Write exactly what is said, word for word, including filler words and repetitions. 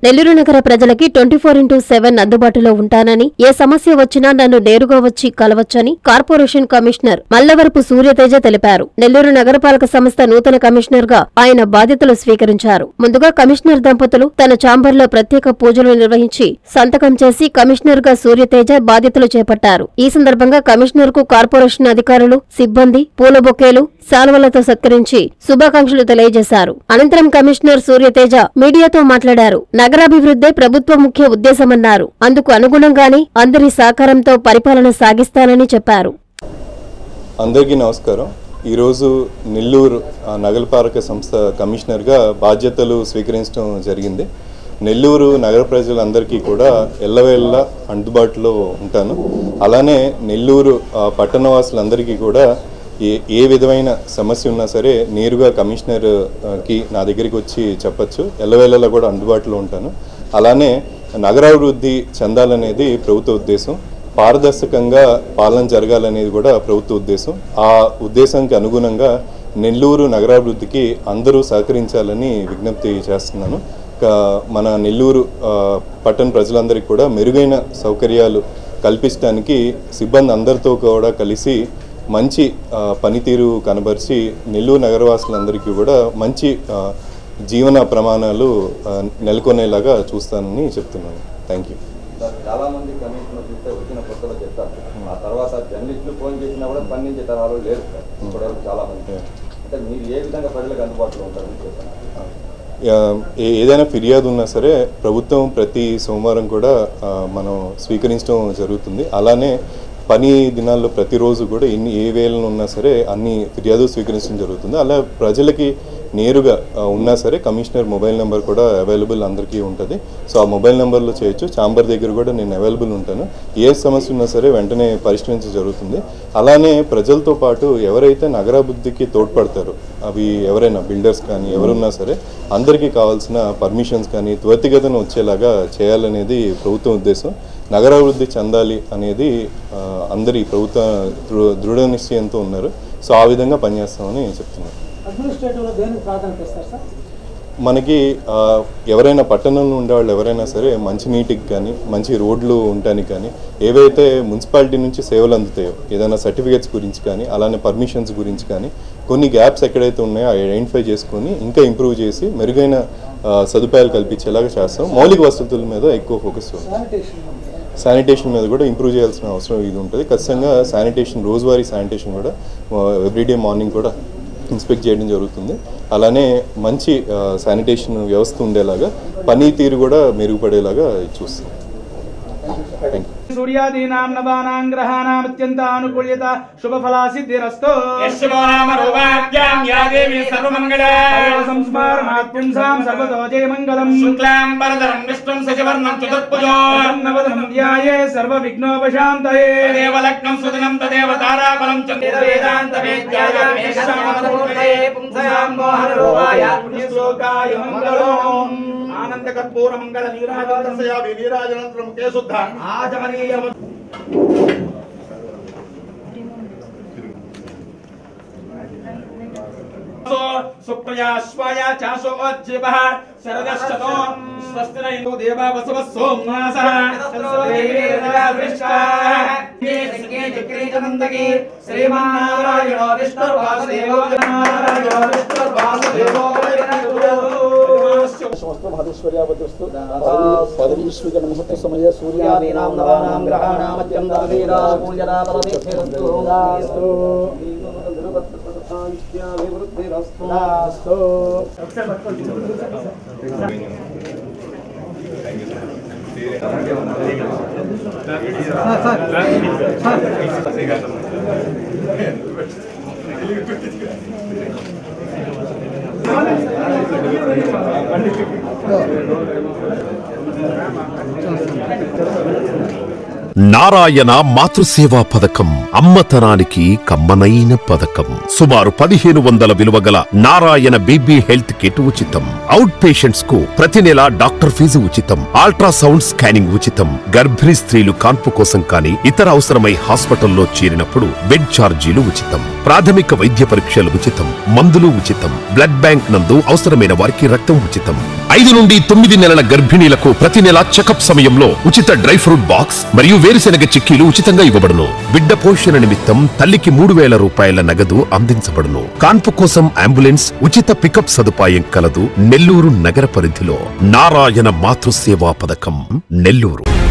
నెల్లూరు నగర ప్రజలకి twenty four into seven అందుబాటులో ఉంటానని, ఏ సమస్య వచ్చినా నన్ను నేరుగా వచ్చి కలవచ్చని కార్పొరేషన్ కమిషనర్ మల్లవరపు సూర్యతేజ తెలిపారు. నెల్లూరు నగరపాలక సంస్థ నూతన కమిషనర్ గా ఆయన బాధ్యతలు స్వీకరించారు. ముందుగా కమిషనర్ దంపతులు తన ఛాంబర్లో ప్రత్యేక పూజలు నిర్వహించి సంతకం చేసి కమిషనర్ గా సూర్యతేజ బాధ్యతలు చేపట్టారు. ఈ సందర్భంగా కమిషనర్ కు కార్పొరేషన్ అధికారులు, సిబ్బంది పూల బొకేలు, శాలువలతో సత్కరించి శుభాకాంక్షలు తెలియజేశారు. అనంతరం కమిషనర్ సూర్యతేజ మీడియాతో మాట్లాడారు. నగరాభివృద్ధే ప్రభుత్వ ముఖ్య ఉద్దేశమన్నారు. అందుకు అనుగుణంగానే అందరి సహకారంతో పరిపాలన సాగిస్తానని చెప్పారు. అందరికీ నమస్కారం. ఈరోజు నెల్లూరు నగరపాలక సంస్థ కమిషనర్గా బాధ్యతలు స్వీకరించడం జరిగింది. నెల్లూరు నగర ప్రజలందరికీ కూడా ఎల్లవేళ్ళ అందుబాటులో ఉంటాను. అలానే నెల్లూరు పట్టణవాసులందరికీ కూడా ఏ ఏ విధమైన సమస్య ఉన్నా సరే నేరుగా కమిషనర్కి నా దగ్గరికి వచ్చి చెప్పచ్చు. ఎల్లవేళలా కూడా అందుబాటులో ఉంటాను. అలానే నగరాభివృద్ధి చెందాలనేది ప్రభుత్వ ఉద్దేశం. పారదర్శకంగా పాలన జరగాలనేది కూడా ప్రభుత్వ ఉద్దేశం. ఆ ఉద్దేశానికి అనుగుణంగా నెల్లూరు నగరాభివృద్ధికి అందరూ సహకరించాలని విజ్ఞప్తి చేస్తున్నాను. మన నెల్లూరు పట్టణ ప్రజలందరికీ కూడా మెరుగైన సౌకర్యాలు కల్పించడానికి సిబ్బంది అందరితో కూడా కలిసి మంచి పనితీరు కనబరిచి నెల్లూరు నగరవాసులందరికీ కూడా మంచి జీవన ప్రమాణాలు నెలకొనేలాగా చూస్తానని చెప్తున్నాను. Thank you. చాలా మంది కమిషనర్ చూస్తే వచ్చిన కొత్తలో చెప్తారు, ఆ తర్వాత జర్నలిస్టులు ఫోన్ చేసినా కూడా స్పందించే తరాలు లేరు సార్. ఇప్పటివరకు చాలా మంది అంటే మీరు ఏ విధంగా ప్రజలకు అందుబాటులో ఉంటారని చెప్తాను. ఏదైనా ఫిర్యాదు ఉన్నా సరే ప్రభుత్వం ప్రతి సోమవారం కూడా మనం స్వీకరించడం జరుగుతుంది. అలానే పని దినాల్లో ప్రతిరోజు కూడా ఎన్ని ఏ వేళలు ఉన్నా సరే అన్ని ఫిర్యాదు స్వీకరించడం జరుగుతుంది. అలా ప్రజలకి నేరుగా ఉన్నా సరే కమిషనర్ మొబైల్ నెంబర్ కూడా అవైలబుల్ అందరికీ ఉంటుంది. సో ఆ మొబైల్ నెంబర్లో చేయొచ్చు. ఛాంబర్ దగ్గర కూడా నేను అవైలబుల్ ఉంటాను. ఏ సమస్య ఉన్నా సరే వెంటనే పరిష్కరించడం జరుగుతుంది. అలానే ప్రజలతో పాటు ఎవరైతే నగరాభివృద్ధికి తోడ్పడతారో అవి ఎవరైనా బిల్డర్స్ కానీ ఎవరున్నా సరే అందరికీ కావాల్సిన పర్మిషన్స్ కానీ త్వరితగతిన వచ్చేలాగా చేయాలనేది ప్రభుత్వం ఉద్దేశం. నగరాభివృద్ధి చెందాలి అనేది అందరి ప్రభుత్వ దృఢ నిశ్చయంతో ఉన్నారు. సో ఆ విధంగా పనిచేస్తామని చెప్తున్నారు. మనకి ఎవరైనా పట్టణంలో ఉండేవాళ్ళు ఎవరైనా సరే మంచి నీటికి కానీ మంచి రోడ్లు ఉండటానికి కానీ ఏవైతే మున్సిపాలిటీ నుంచి సేవలు అందుతాయో ఏదైనా సర్టిఫికేట్స్ గురించి కానీ అలానే పర్మిషన్స్ గురించి కానీ కొన్ని గ్యాప్స్ ఎక్కడైతే ఉన్నాయో ఐడెంటిఫై చేసుకొని ఇంకా ఇంప్రూవ్ చేసి మెరుగైన సదుపాయాలు కల్పించేలాగా చేస్తాం. మౌలిక వసతుల మీద ఎక్కువ ఫోకస్ ఉంది. శానిటేషన్ మీద కూడా ఇంప్రూవ్ చేయాల్సిన అవసరం ఇది ఉంటుంది. ఖచ్చితంగా శానిటేషన్ రోజువారీ శానిటేషన్ కూడా ఎవ్రీడే మార్నింగ్ కూడా ఇన్స్పెక్ట్ చేయడం జరుగుతుంది. అలానే మంచి శానిటేషన్ వ్యవస్థ ఉండేలాగా పనితీరు కూడా మెరుగుపడేలాగా చూస్తాం. Thank you. सूर्यादीनां नवानां ग्रहाणां अत्यन्तानुकूल्यता शुभफलासिद्धिरस्तु। यस्यो नाम रूपाभ्यां या देवी सर्वमङ्गला संस्मारणात् पुंसां सर्वतो जयमङ्गलं। शुक्लां वरदं विष्णुं शशिवर्णं चतुर्भुजो नवदनं ध्याये सर्वविघ्नोपशान्तये। तदेव लग्नं सुदिनं तदेव ताराबलं च वेदान्तवेद्याय मेषामपूर्णे पुंसां मोहनरूपाय पुण्यश्लोकाय मङ्गलम्। आनन्दकर्पूरमङ्गल नीराजनस्य वीराजनन्त्रं के शुद्ध आचमनीय सुप्रया स्वाया चासोमज्जीवः शरदश्चतो स्वस्ति न इन्दो देवा वसवः सोमनासः श्रीके चक्रे च नन्दकी श्रीमान्नारायणो विष्णुर्वासुदेवो नारायणो विष्णुर्वासुदेवो भादेश्वर्यावतस्तु पदवीश्वरीकरण मुहूर्त समये सूर्यादीनां नवानां ग्रहाणां अत्यन्ताभिरापूल्यता परमेश्वरस्तु నారాయణ మాతృసేవా పథకం అమ్మతనానికి కమ్మనైన పథకం. సుమారు పదిహేను వందల విలువ గల నారాయణ బీబీ హెల్త్ కిట్ ఉచితం. అవుట్ పేషెంట్స్ కు ప్రతి నెల డాక్టర్ ఫీజు ఉచితం. అల్ట్రాసౌండ్ స్కానింగ్ ఉచితం. గర్భిణీ స్త్రీలు కాన్పు కోసం కానీ ఇతర అవసరమై హాస్పిటల్లో చేరినప్పుడు బెడ్ ఛార్జీలు ఉచితం. ప్రాథమిక వైద్య పరీక్షలు ఉచితం, మందులు ఉచితం. బ్లడ్ బ్యాంక్ నందు అవసరమైన వారికి రక్తం ఉచితం. ఐదు నుండి తొమ్మిది నెలల గర్భిణీలకు ప్రతి నెల చెకప్ సమయంలో ఉచిత డ్రై ఫ్రూట్ బాక్స్ మరియు వేరుశెనగ చిక్కీలు ఉచితంగా ఇవ్వబడును. బిడ్డ పోషణ నిమిత్తం తల్లికి మూడు వేల రూపాయల నగదు అందించబడును. కాన్పు కోసం అంబులెన్స్ ఉచిత పికప్ సదుపాయం కలదు. నెల్లూరు నగర పరిధిలో నారాయణ మాతృసేవా పథకం నెల్లూరు.